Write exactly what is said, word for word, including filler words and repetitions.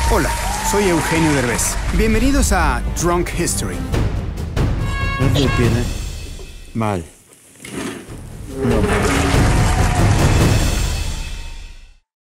Hola, soy Eugenio Derbez. Bienvenidos a Drunk History. ¿No se tiene? Mal. No.